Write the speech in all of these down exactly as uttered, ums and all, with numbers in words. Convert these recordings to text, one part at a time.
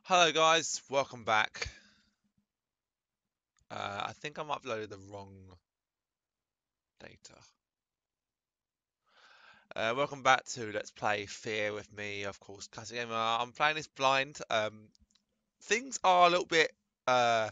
Hello guys, welcome back. Uh, I think I'm uploaded the wrong data. Uh, welcome back to Let's Play F E A R with me, of course, Classic Gamer. I'm playing this blind. Um, things are a little bit. Uh...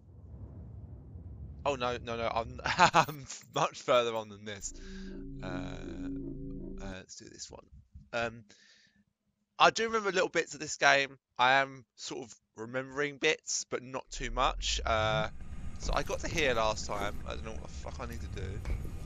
Oh no, no, no! I'm, I'm much further on than this. Uh, uh, let's do this one. Um, I do remember little bits of this game. I am sort of remembering bits, but not too much. Uh, so I got to here last time. I don't know what the fuck I need to do.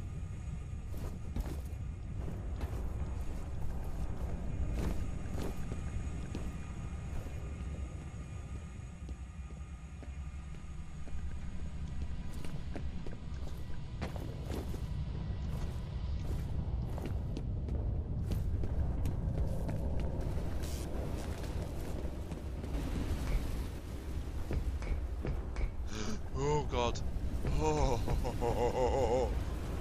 Oh god. Oh, oh, oh, oh, oh.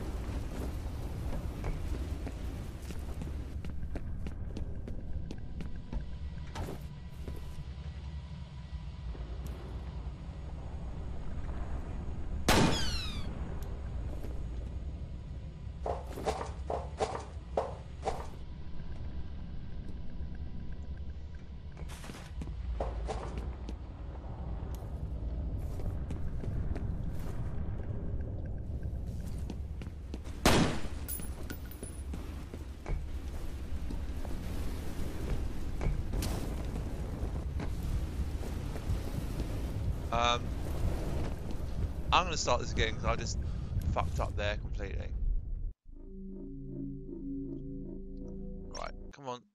Um, I'm gonna start this again because I just fucked up there completely. Right, come on.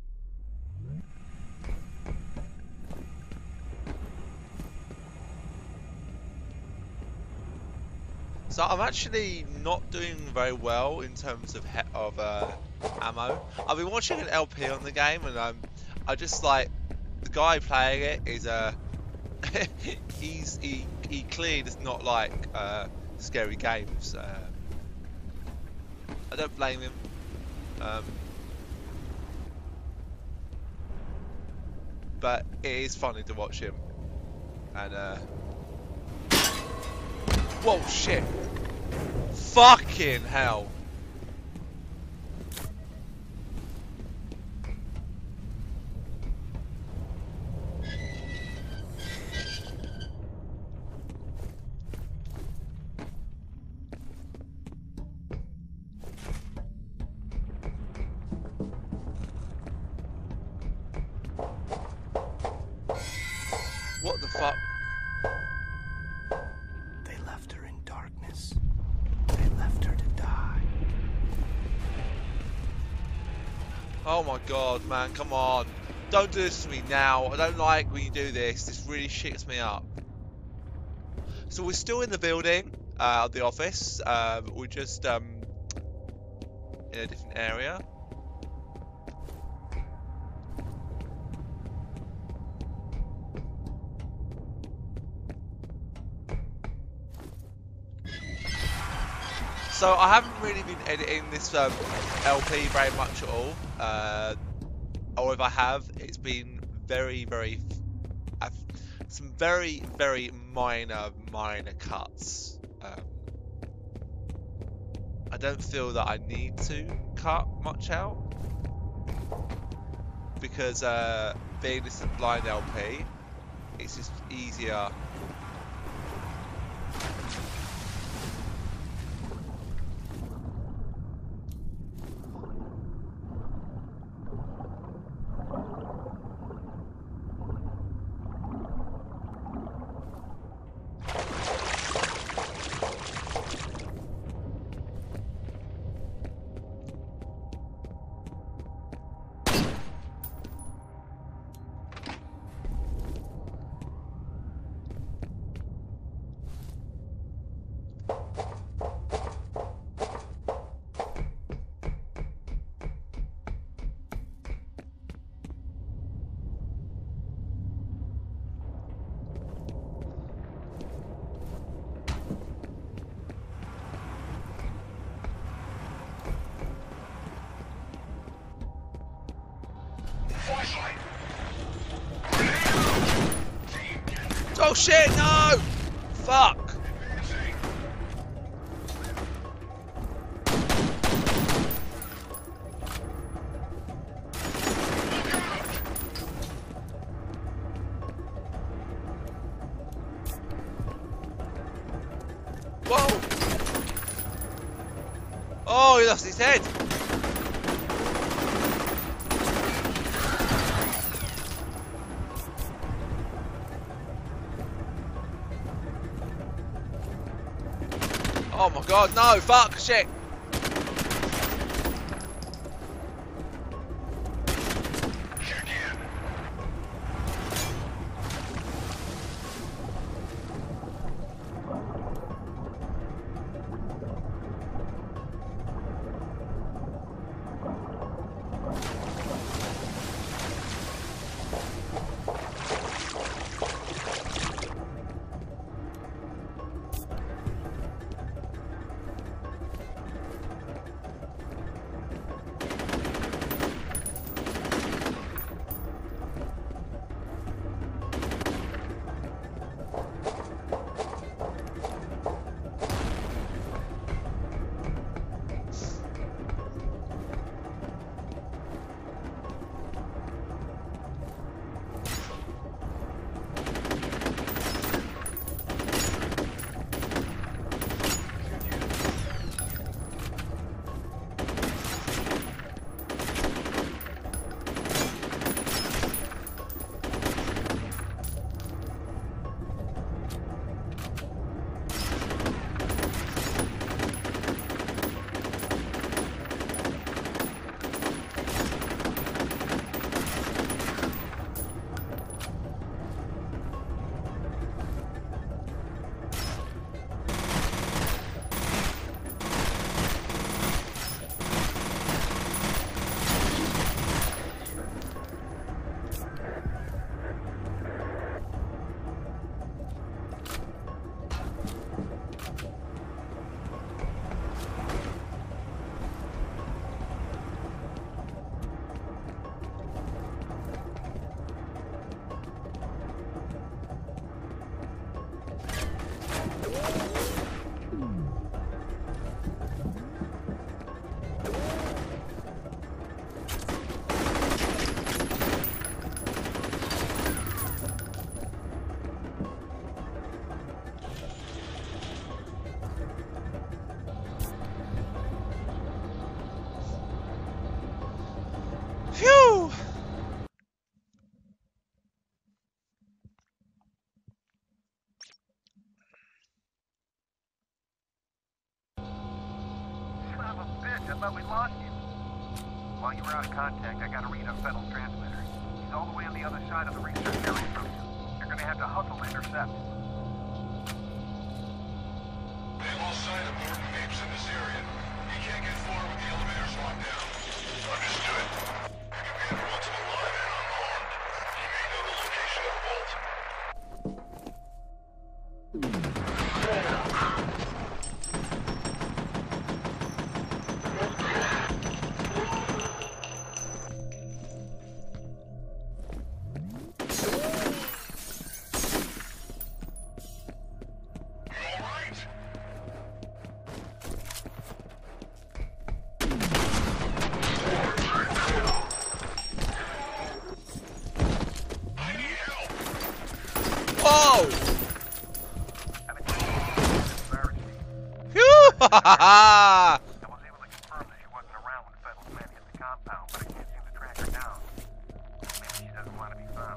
So I'm actually not doing very well in terms of he of uh, ammo. I've been watching an L P on the game, and um, I just like the guy playing it is uh, he's he he clearly does not like uh, scary games. Uh, I don't blame him. Um, but it is funny to watch him. And uh, whoa, shit! Fucking hell! What the fuck? They left her in darkness. They left her to die. Oh my god, man, come on. Don't do this to me now. I don't like when you do this. This really shits me up. So we're still in the building, uh, the office. Uh, we're just um, in a different area. So I haven't really been editing this um, L P very much at all, uh, or if I have, it's been very, very, uh, some very, very minor, minor cuts. Um, I don't feel that I need to cut much out, because uh, being this a blind L P, it's just easier. Oh shit, no! Fuck! Whoa! Oh, he lost his head! Oh my god, no, fuck, shit! Phew! Son of a bitch, I thought we lost you. While you were out of contact, I got a read on Fettel's transmitter. He's all the way on the other side of the research area from you. You're gonna have to hustle to intercept. They've lost sight of Gordon Mapes in this area. He can't get forward with the elevators locked down. Understood. Your commander wants him alive and unharmed. He may know the location of the vault. Whoa! Phew! Ha ha ha! I was able to confirm that she wasn't around when Fettel's men hit the compound, but I can't seem to track her down. Maybe she doesn't want to be found.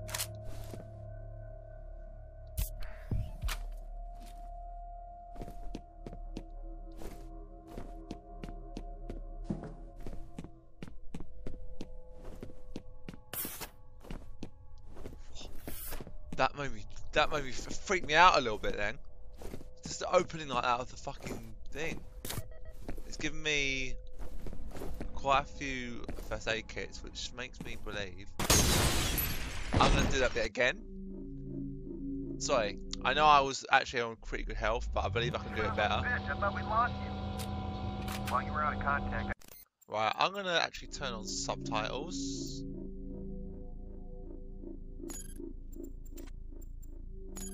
That made me, that made me f freak me out a little bit then. Just the opening like that of the fucking thing. It's given me quite a few first aid kits, which makes me believe I'm gonna do that bit again. Sorry, I know I was actually on pretty good health, but I believe I can do it better. Bitch, I thought we lost you. While you were out of contact. Right, I'm gonna actually turn on subtitles.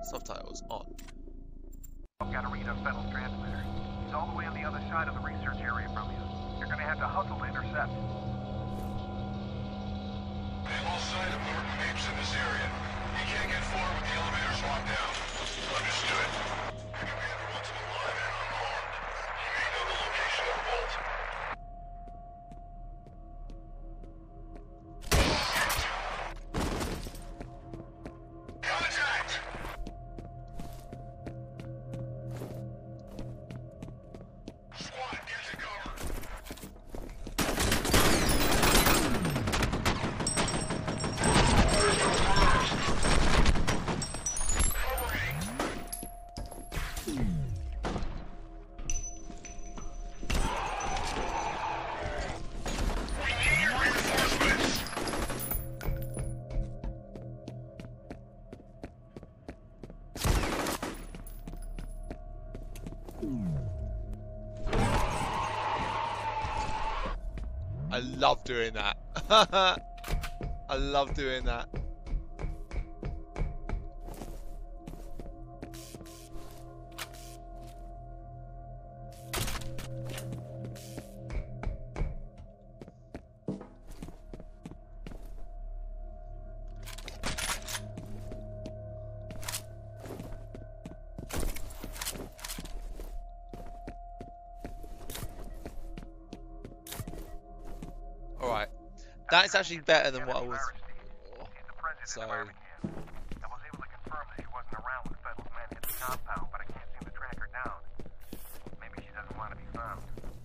Subtitles on. I've got to read a Fettel's transmitter. He's all the way on the other side of the research area from you. You're going to have to hustle to intercept. I have all sight of Norton apes in this area. He can't get forward with the elevators locked down. Understood. Your commander wants him alive and unharmed. He may know the location of the vault. Contact! Squad, get to cover. I love doing that. I love doing that. Alright, that's actually better than what I was. So, I was able to confirm that she wasn't around when Fettel's men hit the compound, but I can't seem to track her down. Maybe she doesn't want to be found.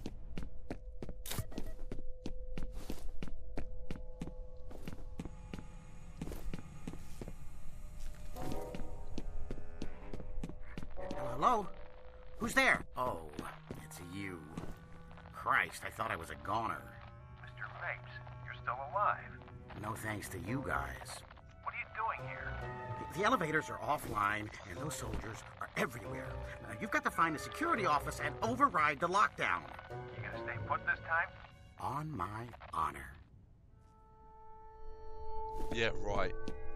Hello? Who's there? Oh, it's you. Christ, I thought I was a goner. Mister Mapes, you're still alive. No thanks to you guys. What are you doing here? The, the elevators are offline, and those soldiers are everywhere. Now, you've got to find the security office and override the lockdown. You gonna stay put this time? On my honor. yeah, right.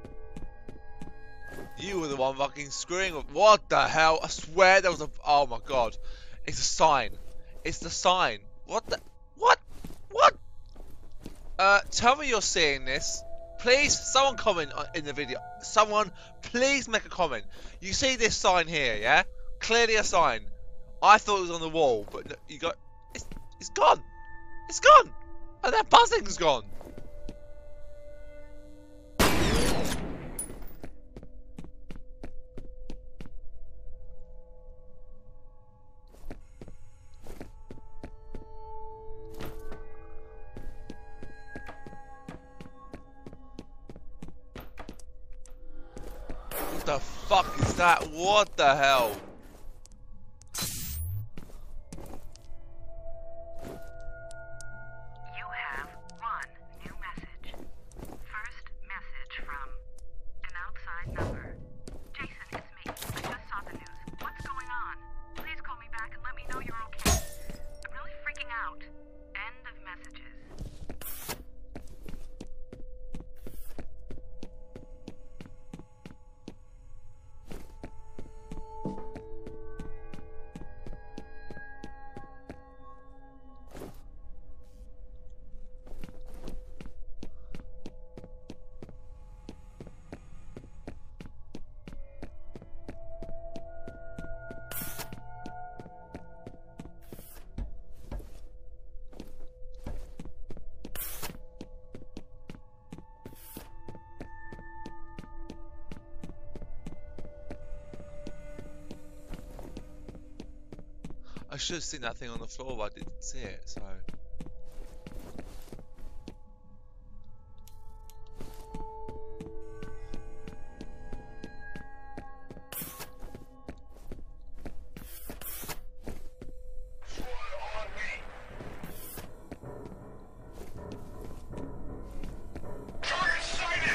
You were the one fucking screwing with. What the hell? I swear there was a. Oh my god. It's a sign. It's the sign. What the. What? What? Uh, tell me you're seeing this. Please, someone comment on- in the video. Someone, please make a comment. You see this sign here, yeah? Clearly a sign. I thought it was on the wall, but no, you got. It's, it's gone. It's gone. And that buzzing's gone. What the fuck is that? What the hell? You have one new message. First message from an outside number. Jason, it's me. I just saw the news. What's going on? Please call me back and let me know you're okay. I'm really freaking out. End of messages. I should have seen that thing on the floor, but I didn't see it, so. Target sighted!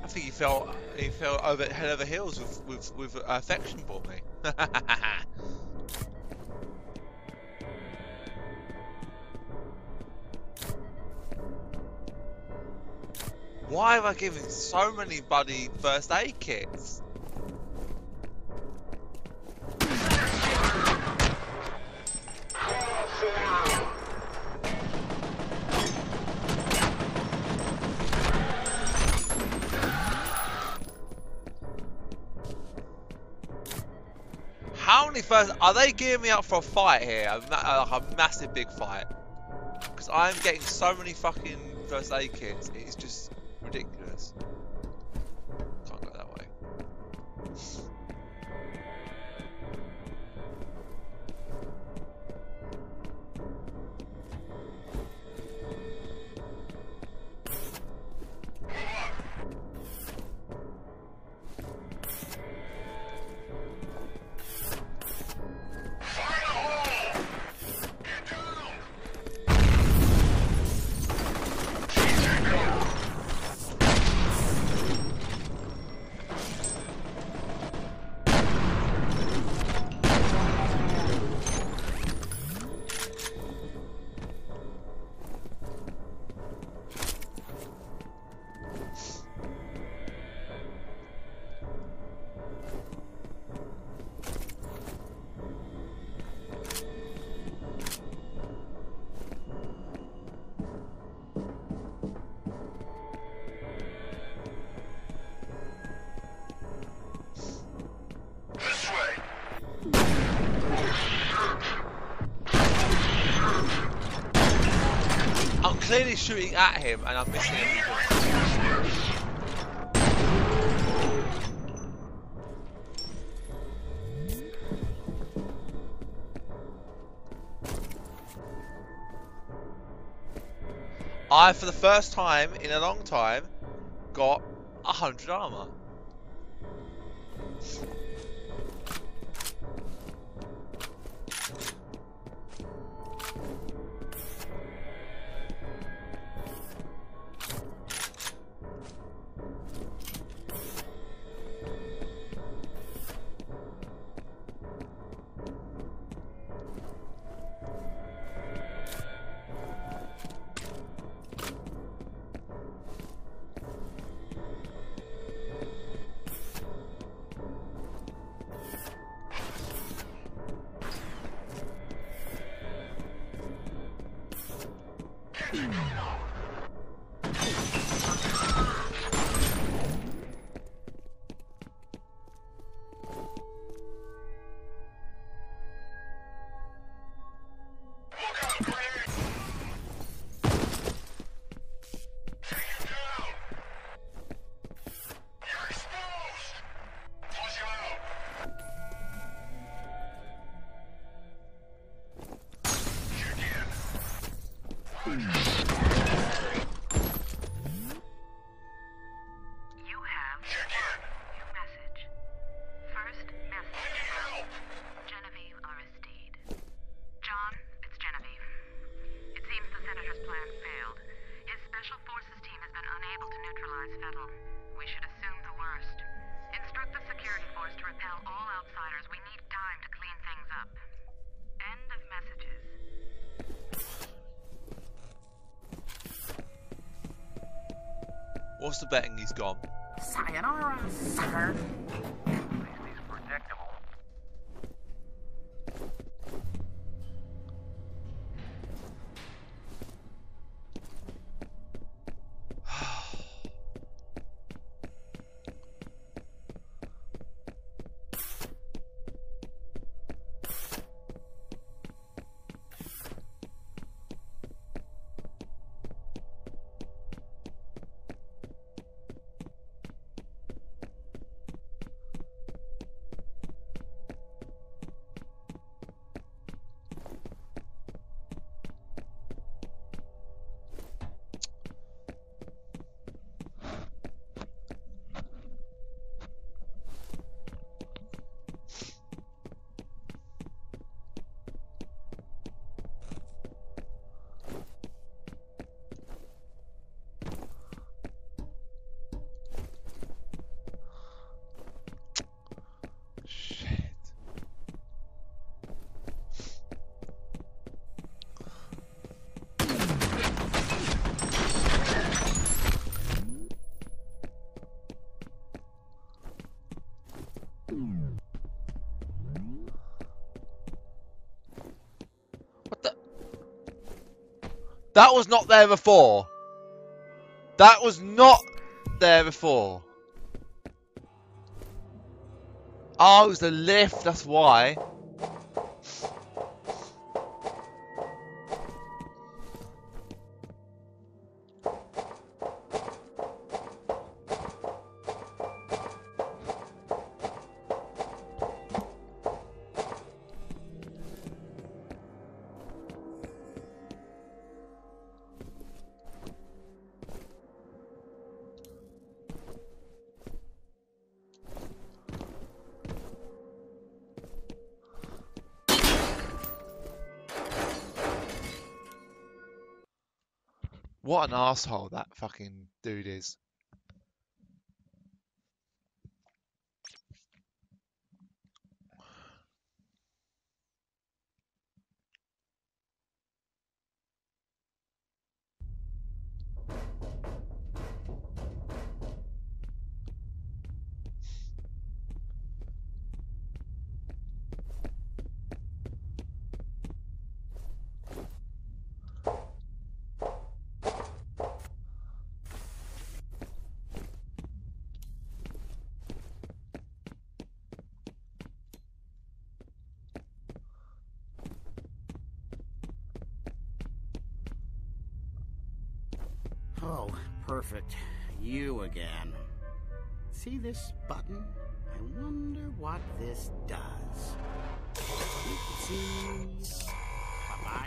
I think he fell he fell over head over heels with with with affection for me. Why am I giving so many bloody first aid kits? How many first are they gearing me up for a fight here? A, ma like a massive big fight. Because I'm getting so many fucking first aid kits. It's just ridiculous. Can't go that way. Clearly shooting at him and I'm missing everything. I, for the first time in a long time, got a hundred armor. What's the betting he's gone? Sayonara, sucker. At least he's predictable. That was not there before. That was not there before. Oh, it was the lift, that's why. What an asshole that fucking dude is. Oh, perfect. You again. See this button? I wonder what this does. See? Bye-bye.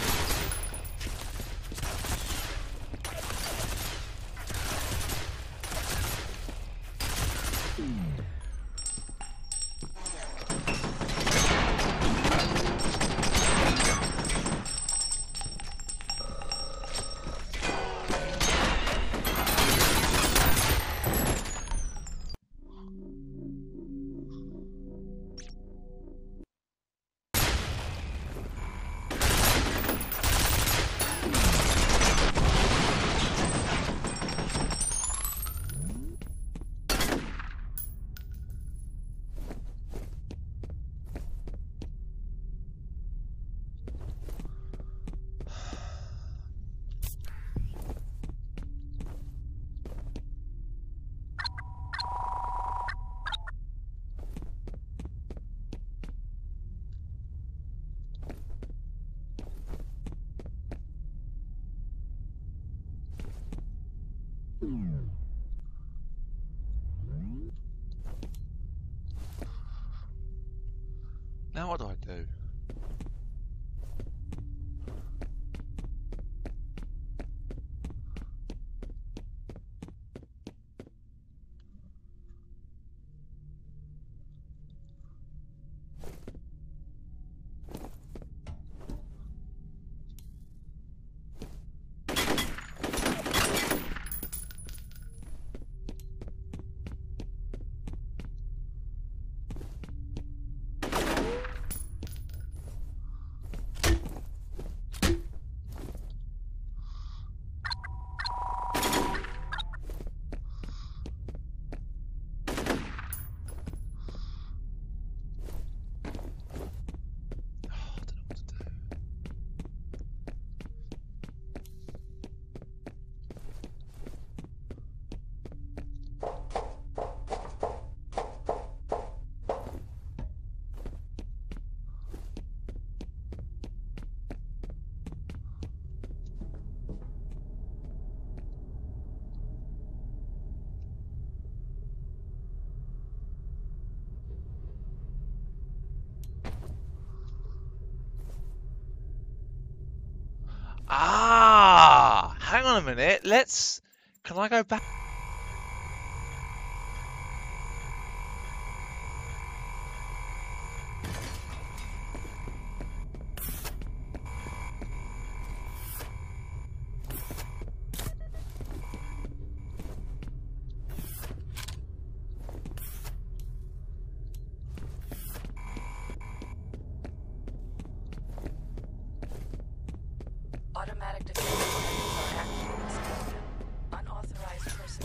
Now what do I do? Ah, hang on a minute. Let's. Can I go back? Automatic defense measures are active in this area. Unauthorized personnel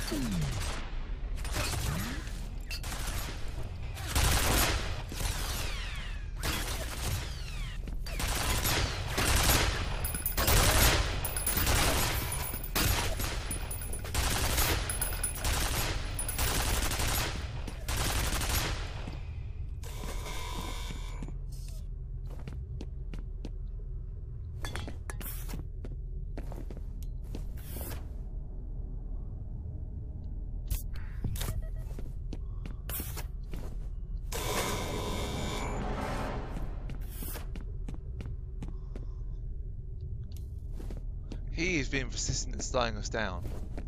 He is being persistent in slowing us down.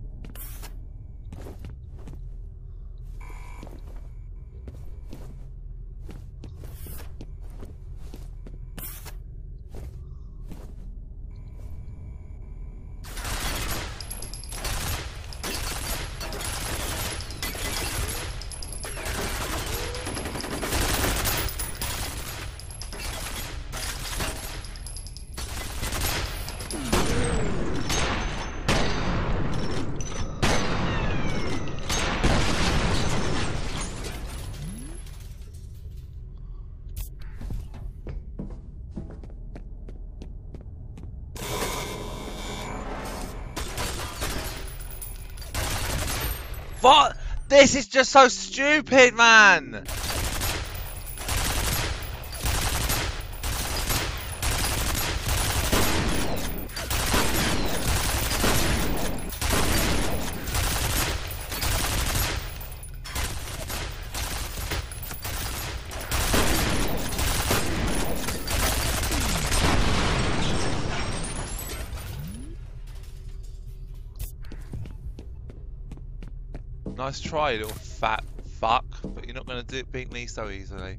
What? This is just so stupid, man! Nice try, you little fat fuck, but you're not going to do beat me so easily.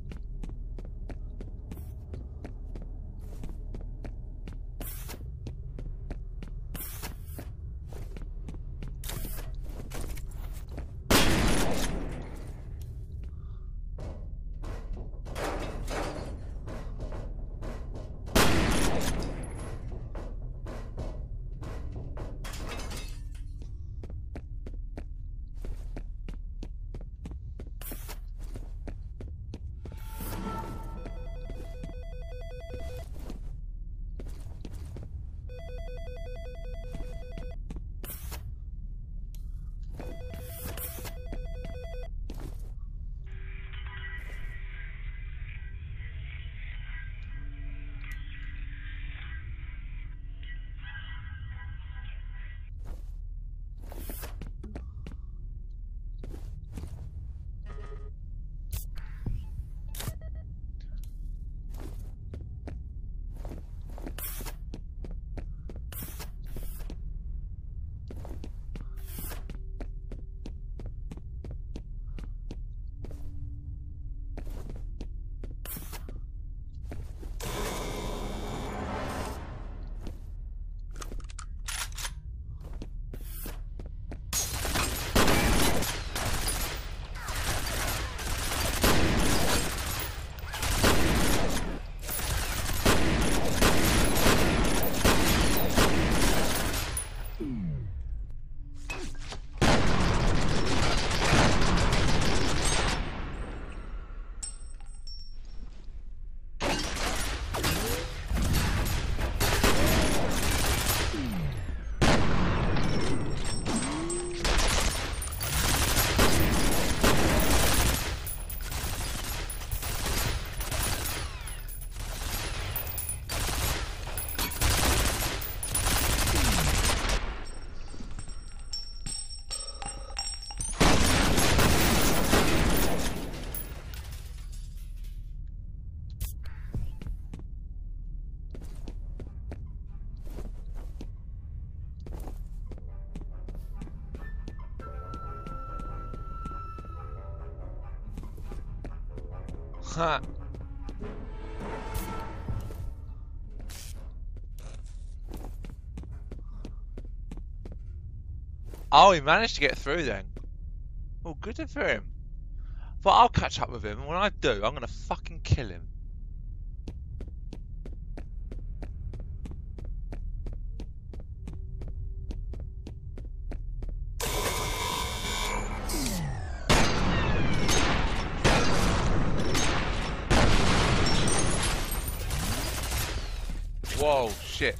Huh. Oh, he managed to get through then. Well, good for him. But I'll catch up with him, and when I do, I'm gonna fucking kill him. Whoa, shit.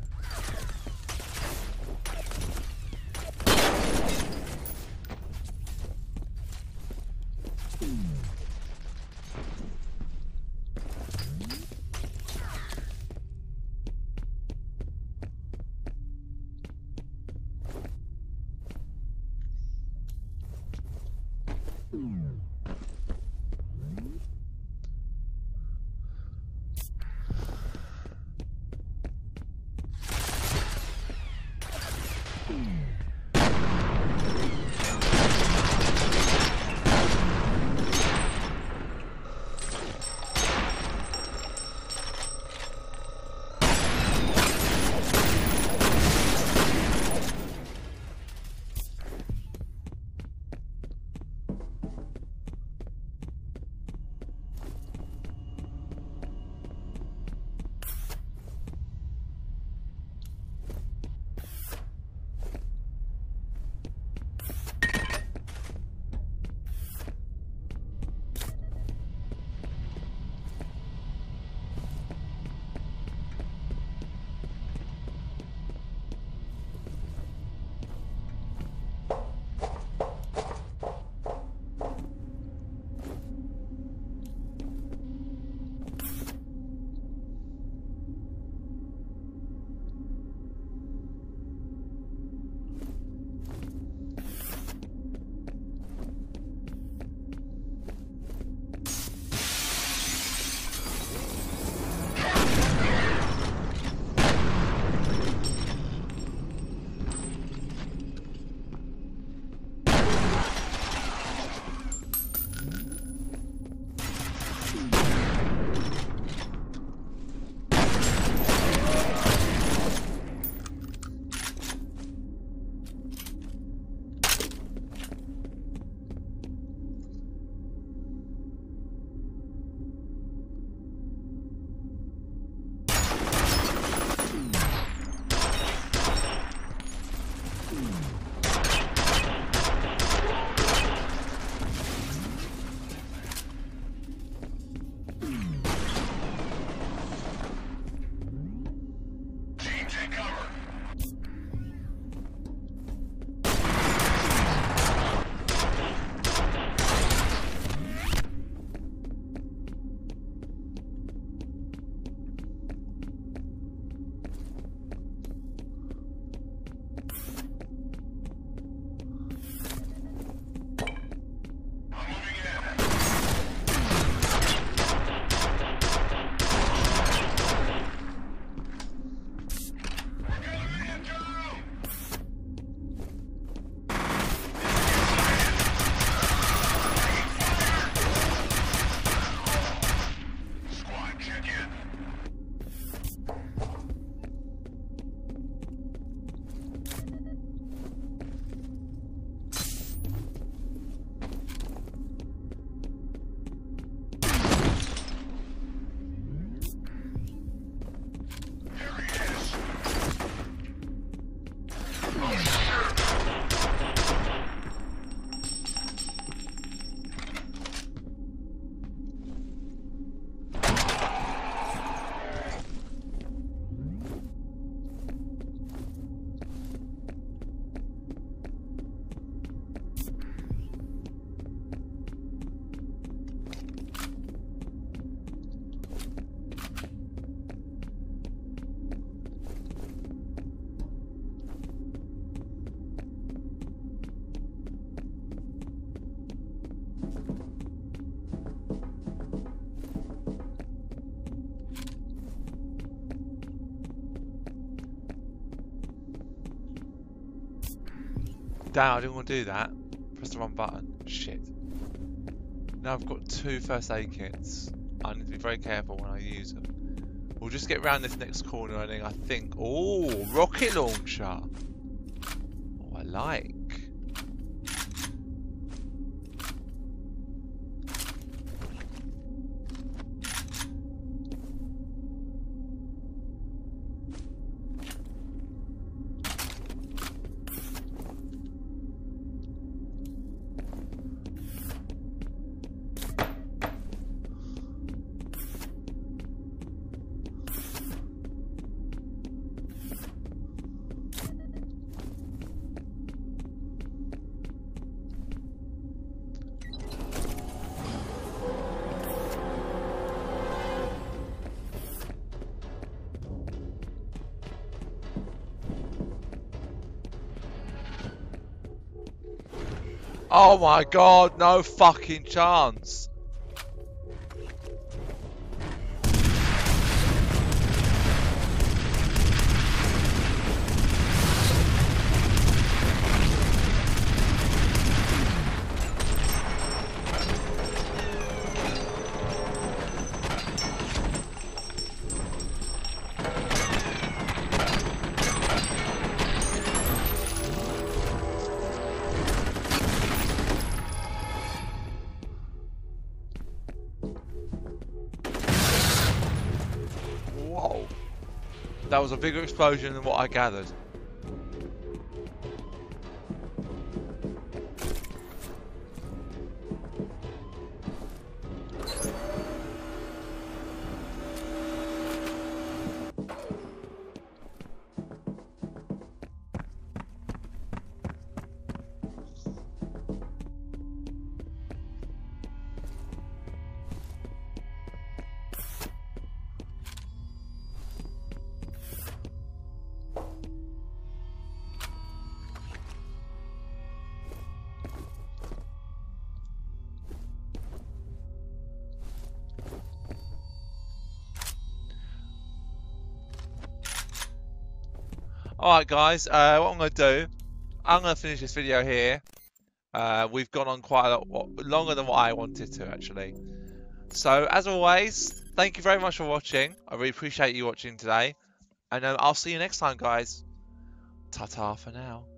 Damn, I didn't want to do that. Press the wrong button. Shit. Now I've got two first aid kits. I need to be very careful when I use them. We'll just get round this next corner and then I think... Oh, rocket launcher! Oh, I like. Oh my god, no fucking chance. Whoa. That was a bigger explosion than what I gathered. Alright guys, uh, what I'm going to do, I'm going to finish this video here. Uh, we've gone on quite a lot longer than what I wanted to actually. So as always, thank you very much for watching. I really appreciate you watching today. And um, I'll see you next time guys. Ta-ta for now.